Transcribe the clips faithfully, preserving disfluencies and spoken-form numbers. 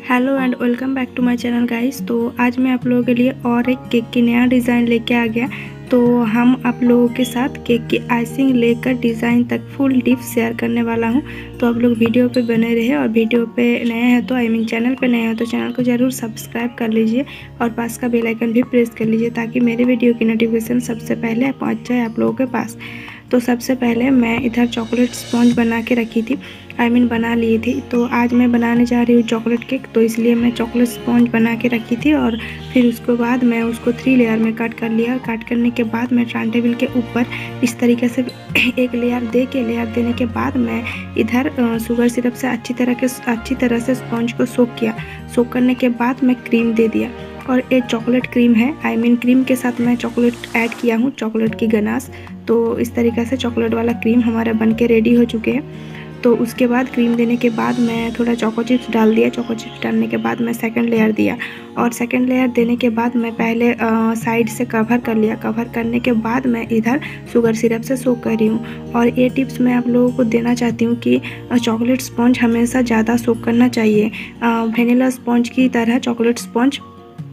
Hello and welcome back to my channel guys. तो आज मैं आप लोगों के लिए और एक केक की नया डिज़ाइन लेके आ गया। तो हम आप लोगों के साथ केक की आइसिंग लेकर डिज़ाइन तक फुल टिप्स शेयर करने वाला हूं। तो आप लोग वीडियो पे बने रहे और वीडियो पे नए हैं तो आई मीन चैनल पे नए हैं तो चैनल को ज़रूर सब्सक्राइब कर लीजिए और पास का बेल आइकन भी प्रेस कर लीजिए ताकि मेरे वीडियो की नोटिफिकेशन सबसे पहले पहुँच जाए आप लोगों के पास। तो सबसे पहले मैं इधर चॉकलेट स्पॉन्ज बना के रखी थी, आई मीन बना ली थी। तो आज मैं बनाने जा रही हूँ चॉकलेट केक, तो इसलिए मैं चॉकलेट स्पॉन्ज बना के रखी थी और फिर उसके बाद मैं उसको थ्री लेयर में कट कर लिया। कट करने के बाद मैं टर्न टेबल के ऊपर इस तरीके से एक लेयर दे के लेयर देने के बाद मैं इधर शुगर सिरप से अच्छी तरह के अच्छी तरह से स्पॉन्ज को सोक किया। सोक करने के बाद मैं क्रीम दे दिया और एक चॉकलेट क्रीम है, आई मीन क्रीम के साथ मैं चॉकलेट ऐड किया हूँ, चॉकलेट की गनाश। तो इस तरीक़े से चॉकलेट वाला क्रीम हमारा बन के रेडी हो चुके हैं। तो उसके बाद क्रीम देने के बाद मैं थोड़ा चोको चिप्स डाल दिया। चोको चिप्स डालने के बाद मैं सेकंड लेयर दिया और सेकंड लेयर देने के बाद मैं पहले आ, साइड से कवर कर लिया। कवर करने के बाद मैं इधर शुगर सिरप से सोक कर रही हूँ। और ये टिप्स मैं आप लोगों को देना चाहती हूँ कि चॉकलेट स्पॉन्ज हमेशा ज़्यादा सोक करना चाहिए। वेनिला स्पॉन्ज की तरह चॉकलेट स्पॉन्ज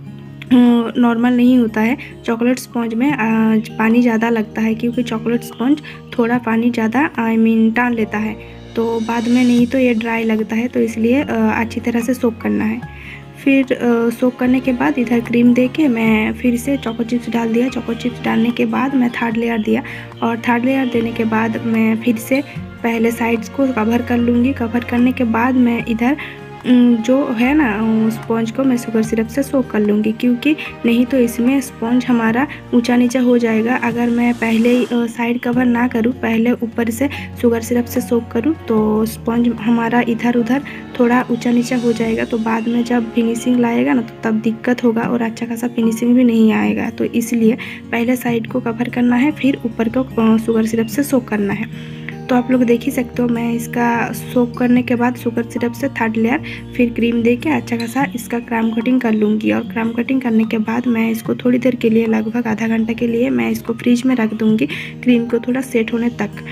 नॉर्मल नहीं होता है। चॉकलेट स्पॉन्ज में आ, पानी ज़्यादा लगता है क्योंकि चॉकलेट स्पॉन्ज थोड़ा पानी ज़्यादा आई मीन टान लेता है, तो बाद में नहीं तो ये ड्राई लगता है, तो इसलिए अच्छी तरह से सोक करना है। फिर सोक करने के बाद इधर क्रीम दे के मैं फिर से चोको चिप्स डाल दिया। चोको चिप्स डालने के बाद मैं थर्ड लेयर दिया और थर्ड लेयर देने के बाद मैं फिर से पहले साइड्स को कवर कर लूँगी। कवर करने के बाद मैं इधर जो है ना स्पॉन्ज को मैं शुगर सिरप से सोक कर लूँगी, क्योंकि नहीं तो इसमें स्पॉन्ज हमारा ऊंचा नीचा हो जाएगा। अगर मैं पहले ही साइड कवर ना करूँ, पहले ऊपर से शुगर सिरप से सोक करूँ तो स्पॉन्ज हमारा इधर उधर थोड़ा ऊंचा नीचा हो जाएगा। तो बाद में जब फिनिशिंग लाएगा ना तो तब दिक्कत होगा और अच्छा खासा फिनिशिंग भी नहीं आएगा। तो इसलिए पहले साइड को कवर करना है, फिर ऊपर को शुगर सिरप से सोक करना है। तो आप लोग देख ही सकते हो मैं इसका सोक करने के बाद शुगर सिरप से थर्ड लेयर फिर क्रीम दे के अच्छा खासा इसका क्राम कटिंग कर लूँगी। और क्राम कटिंग करने के बाद मैं इसको थोड़ी देर के लिए लगभग आधा घंटा के लिए मैं इसको फ्रिज में रख दूँगी, क्रीम को थोड़ा सेट होने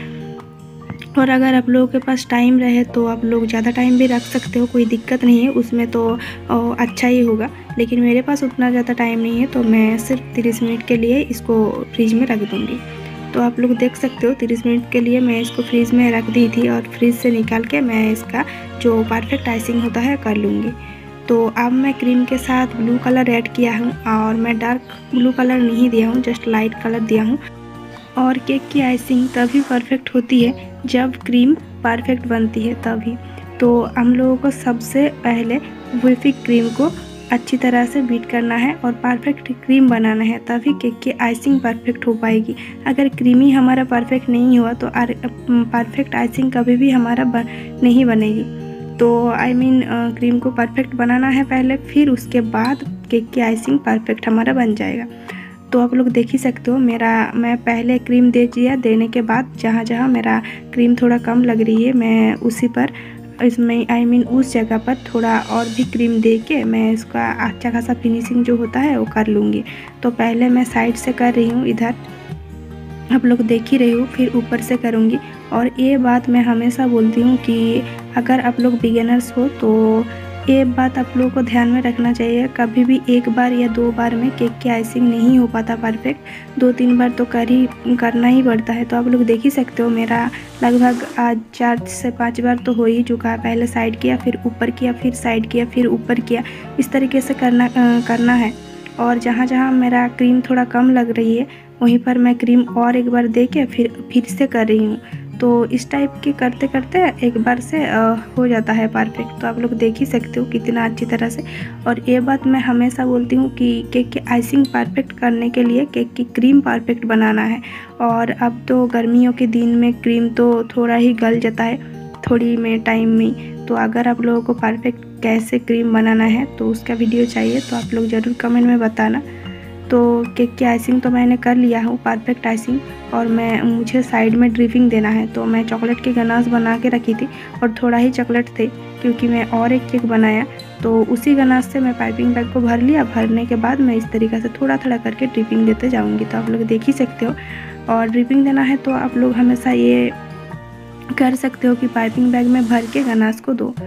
तक। और अगर आप लोगों के पास टाइम रहे तो आप लोग ज़्यादा टाइम भी रख सकते हो, कोई दिक्कत नहीं है उसमें, तो अच्छा ही होगा। लेकिन मेरे पास उतना ज़्यादा टाइम नहीं है तो मैं सिर्फ तीस मिनट के लिए इसको फ्रिज में रख दूँगी। तो आप लोग देख सकते हो तीस मिनट के लिए मैं इसको फ्रीज में रख दी थी और फ्रीज से निकाल के मैं इसका जो परफेक्ट आइसिंग होता है कर लूँगी। तो अब मैं क्रीम के साथ ब्लू कलर ऐड किया हूँ और मैं डार्क ब्लू कलर नहीं दिया हूँ, जस्ट लाइट कलर दिया हूँ। और केक की आइसिंग तभी परफेक्ट होती है जब क्रीम परफेक्ट बनती है तभी। तो हम लोगों को सबसे पहले व्हिपिंग क्रीम को अच्छी तरह से बीट करना है और परफेक्ट क्रीम बनाना है, तभी केक की आइसिंग परफेक्ट हो पाएगी। अगर क्रीम ही हमारा परफेक्ट नहीं हुआ तो परफेक्ट आइसिंग कभी भी हमारा बन, नहीं बनेगी। तो आई मीन क्रीम को परफेक्ट बनाना है पहले, फिर उसके बाद केक की आइसिंग परफेक्ट हमारा बन जाएगा। तो आप लोग देख ही सकते हो मेरा मैं पहले क्रीम दे दिया, देने के बाद जहाँ जहाँ मेरा क्रीम थोड़ा कम लग रही है मैं उसी पर इसमें आई मीन उस जगह पर थोड़ा और भी क्रीम दे के मैं इसका अच्छा खासा फिनिशिंग जो होता है वो कर लूँगी। तो पहले मैं साइड से कर रही हूँ, इधर आप लोग देख ही रही हो, फिर ऊपर से करूँगी। और ये बात मैं हमेशा बोलती हूँ कि अगर आप लोग बिगिनर्स हो तो ये बात आप लोगों को ध्यान में रखना चाहिए, कभी भी एक बार या दो बार में केक की आइसिंग नहीं हो पाता परफेक्ट, दो तीन बार तो कर ही करना ही पड़ता है। तो आप लोग देख ही सकते हो मेरा लगभग आज चार से पाँच बार तो हो ही चुका है। पहले साइड किया, फिर ऊपर किया, फिर साइड किया, फिर ऊपर किया, इस तरीके से करना आ, करना है। और जहाँ जहाँ मेरा क्रीम थोड़ा कम लग रही है वहीं पर मैं क्रीम और एक बार दे के फिर फिर से कर रही हूँ। तो इस टाइप के करते करते एक बार से आ, हो जाता है परफेक्ट। तो आप लोग देख ही सकते हो कितना अच्छी तरह से। और ये बात मैं हमेशा बोलती हूँ कि केक की आइसिंग परफेक्ट करने के लिए केक की क्रीम परफेक्ट बनाना है। और अब तो गर्मियों के दिन में क्रीम तो थोड़ा ही गल जाता है थोड़ी में टाइम में। तो अगर आप लोगों को परफेक्ट कैसे क्रीम बनाना है तो उसका वीडियो चाहिए तो आप लोग ज़रूर कमेंट में बताना। तो केक की आइसिंग तो मैंने कर लिया हूँ परफेक्ट आइसिंग, और मैं मुझे साइड में ड्रिपिंग देना है। तो मैं चॉकलेट की गनाश बना के रखी थी और थोड़ा ही चॉकलेट थे क्योंकि मैं और एक केक बनाया, तो उसी गनाश से मैं पाइपिंग बैग को भर लिया। भरने के बाद मैं इस तरीक़े से थोड़ा थोड़ा करके ड्रिपिंग देते जाऊँगी। तो आप लोग देख ही सकते हो। और ड्रिपिंग देना है तो आप लोग हमेशा ये कर सकते हो कि पाइपिंग बैग में भर के गनाश को दो।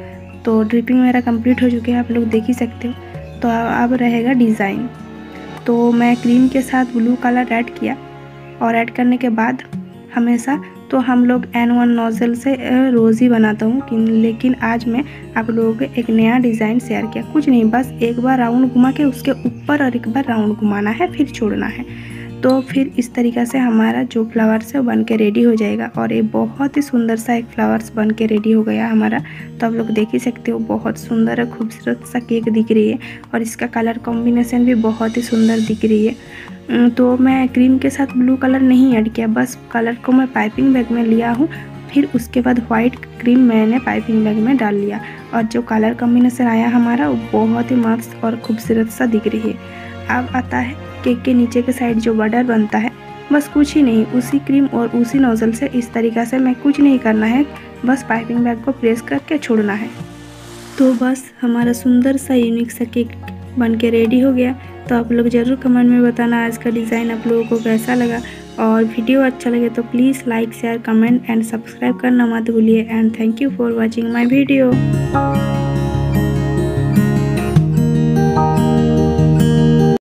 तो ड्रिपिंग मेरा कंप्लीट हो चुकी है, आप लोग देख ही सकते हो। तो अब रहेगा डिज़ाइन। तो मैं क्रीम के साथ ब्लू कलर ऐड किया और ऐड करने के बाद हमेशा तो हम लोग एन वन नोज़ल से रोज़ ही बनाता हूँ, लेकिन आज मैं आप लोगों को एक नया डिज़ाइन शेयर किया। कुछ नहीं, बस एक बार राउंड घुमा के उसके ऊपर और एक बार राउंड घुमाना है, फिर छोड़ना है। तो फिर इस तरीक़ा से हमारा जो फ्लावर्स है वो बन के रेडी हो जाएगा और ये बहुत ही सुंदर सा एक फ्लावर्स बन के रेडी हो गया हमारा। तो आप लोग देख ही सकते हो, बहुत सुंदर है, खूबसूरत सा केक दिख रही है और इसका कलर कॉम्बिनेशन भी बहुत ही सुंदर दिख रही है। तो मैं क्रीम के साथ ब्लू कलर नहीं ऐड किया, बस कलर को मैं पाइपिंग बैग में लिया हूँ, फिर उसके बाद वाइट क्रीम मैंने पाइपिंग बैग में डाल लिया और जो कलर कॉम्बिनेशन आया हमारा वो बहुत ही मस्त और खूबसूरत सा दिख रही है। अब आता है केक के नीचे के साइड जो बॉर्डर बनता है, बस कुछ ही नहीं, उसी क्रीम और उसी नोज़ल से इस तरीक़ा से मैं कुछ नहीं करना है, बस पाइपिंग बैग को प्रेस करके छोड़ना है। तो बस हमारा सुंदर सा यूनिक सा केक बन के रेडी हो गया। तो आप लोग ज़रूर कमेंट में बताना आज का डिज़ाइन आप लोगों को कैसा लगा, और वीडियो अच्छा लगे तो please like share comment and subscribe करना मत भूलिए। And thank you for watching my video.